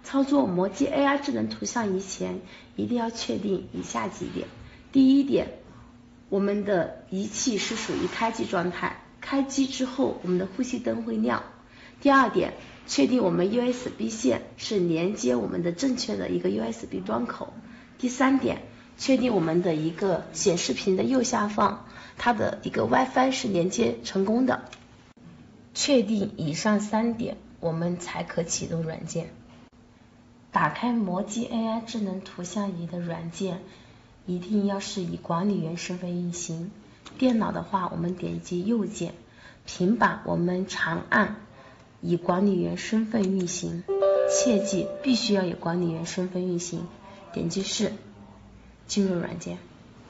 操作摩机 AI 智能图像仪前，一定要确定以下几点。第一点，我们的仪器是属于开机状态，开机之后我们的呼吸灯会亮。第二点，确定我们 USB 线是连接我们的正确的一个 USB 端口。第三点，确定我们的一个显示屏的右下方，它的一个 WiFi 是连接成功的。确定以上3点，我们才可启动软件。打开摩机 AI 智能图像仪的软件，一定要是以管理员身份运行。电脑的话，我们点击右键；平板我们长按以管理员身份运行。切记必须要以管理员身份运行。点击是进入软件，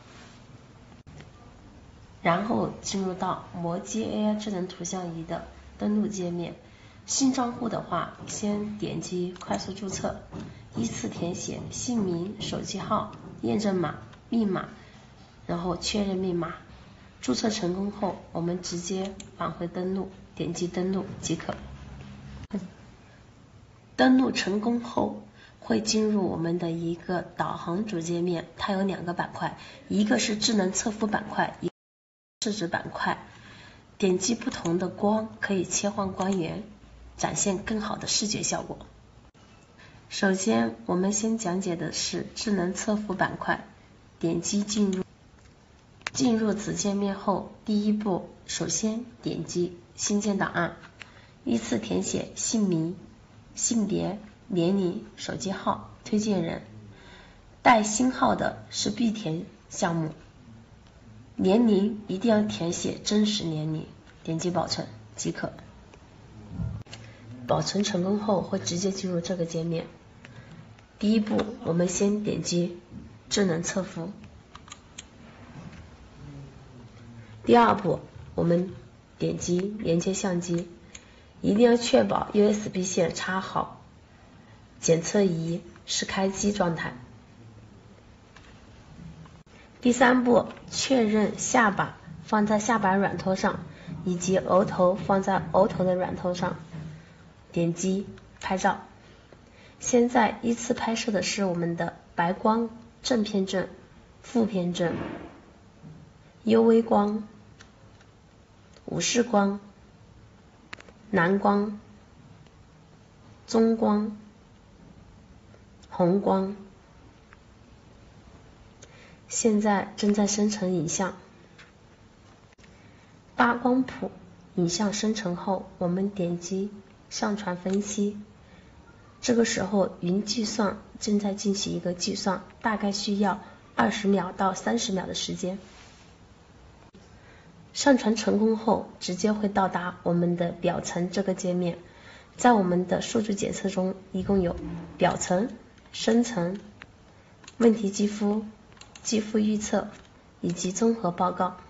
然后进入到摩机 AI 智能图像仪的登录界面。新账户的话，先点击快速注册，依次填写姓名、手机号、验证码、密码，然后确认密码。注册成功后，我们直接返回登录，点击登录即可。登录成功后，会进入我们的一个导航主界面，它有2个板块，一个是智能测幅板块，一个是视值板块。点击不同的光，可以切换光源，展现更好的视觉效果。首先，我们先讲解的是智能测幅板块，点击进入。进入此界面后，第一步，首先点击新建档案，依次填写姓名、性别、年龄、手机号、推荐人。带星号的是必填项目，年龄一定要填写真实年龄，点击保存即可。保存成功后会直接进入这个界面。第一步，我们先点击智能测幅。第二步，我们点击连接相机，一定要确保 USB 线插好，检测仪是开机状态。第三步，确认下巴放在下巴软头上，以及额头放在额头的软头上，点击拍照。现在依次拍摄的是我们的白光、正片阵、负片阵、UV 光、无视光、蓝光、中光、红光。现在正在生成影像。8光谱影像生成后，我们点击上传分析。这个时候云计算正在进行一个计算，大概需要20秒到30秒的时间。上传成功后，直接会到达我们的表层这个界面。在我们的数据检测中，一共有表层、深层、问题肌肤、肌肤预测以及综合报告。